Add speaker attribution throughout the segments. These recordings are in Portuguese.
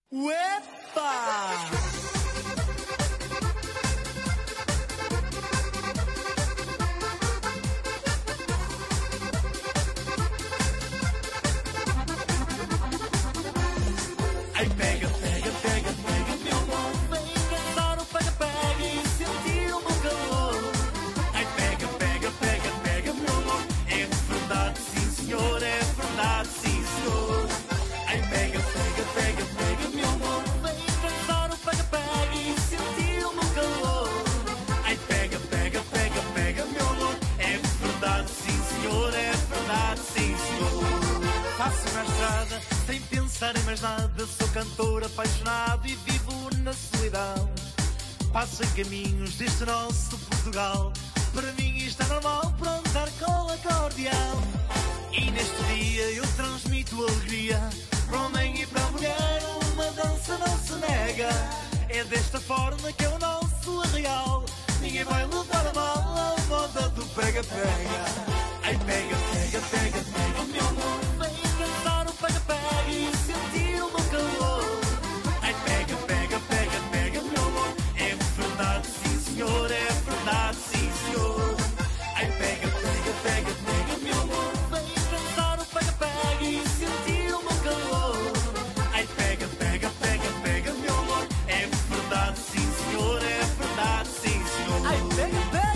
Speaker 1: Uepa! Ai, pega, pega, pega, pega, meu amor. Vem dançar o pega-pega e sentir o meu calor. Ai, pega, pega, pega, pega, meu amor. É verdade, sim, senhor, é verdade, sim, senhor. Ai, pega, pega, pega, pega, meu amor. Vem dançar o pega-pega e sentir o meu calor. Ai, pega, pega, pega, pega, meu amor. É verdade, sim, senhor, é verdade, sim, senhor. Faço uma estrada sem pensar em mais nada. Sou cantor apaixonado e vivo na solidão. Passo em caminhos deste nosso Portugal. Para mim isto é normal, prontar com o acordeão. E neste dia eu transmito alegria para o homem e para a mulher. Uma dança não se nega. É desta forma que é o nosso arraial. Ninguém vai levar a mal a moda do pega-pega. Ai, pega, pega, pega, pega, meu amor. Vem dançar o pega-pega e sentir o meu calor. Ai, pega, pega, pega, pega, meu amor. É verdade, sim, senhor, é verdade, sim, senhor. Ai, pega, pega, pega, pega, meu amor. Vem dançar o pega-pega e sentir o meu calor. Ai, pega, pega, pega, pega, meu amor. É verdade, sim, senhor, é verdade, sim, senhor. Ai, pega, pega!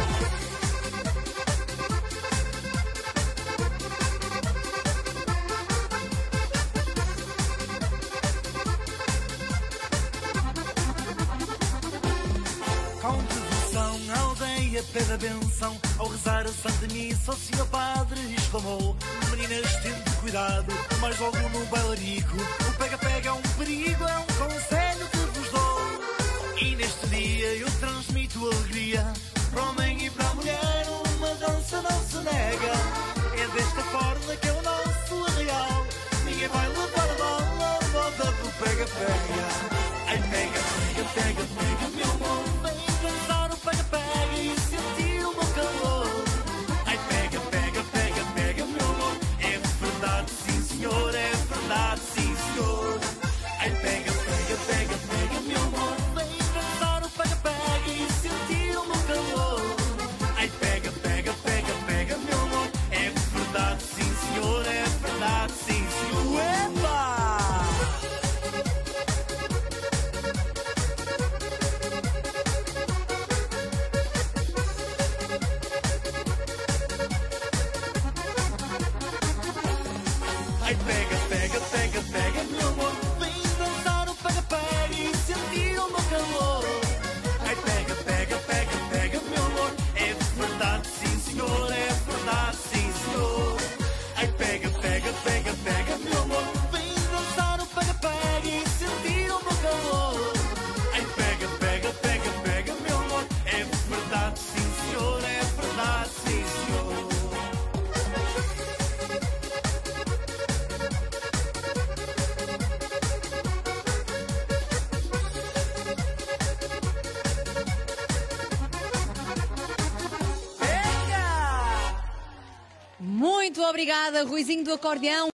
Speaker 1: Com devoção, a aldeia pede a benção. Ao rezar a Santa Missa, o Senhor Padre exclamou: meninas, tende cuidado, mas logo no bailarico. O pega-pega é um perigo, é um conselho que vos dou. E neste dia eu transmito alegria para o homem e para a mulher. Uma dança não se nega. É desta forma que é o nosso arraial. Ninguém vai levar a mal a moda do pega-pega. Ai, pega, pega, pega, pega, meu amor. Vem dançar o pega-pega e sentir o meu calor. Ai, pega, pega, pega, pega, meu amor. É verdade, sim, senhor, é verdade, sim, senhor. Ai, pega, pega, pega, pega, meu amor. Vem dançar o pega-pega e sentir o meu calor. Ai, pega, pega, pega, pega, meu amor. É verdade, sim, senhor, é verdade, sim, senhor. Uepa! Ai, pega, pega, pega, pega, meu amor. Vem dançar o pega-pega e sentir o meu calor. Ai, pega, pega, pega, pega, meu amor. É verdade, sim, senhor, é verdade, sim, senhor. Ai, pega, pega, pega, pega, meu amor. Vem dançar o pega-pega e sentir o meu calor. Ai, pega, pega, pega, pega, meu amor. É verdade, sim, senhor, é verdade, sim, senhor.
Speaker 2: Muito obrigada, Ruizinho do Acordeão.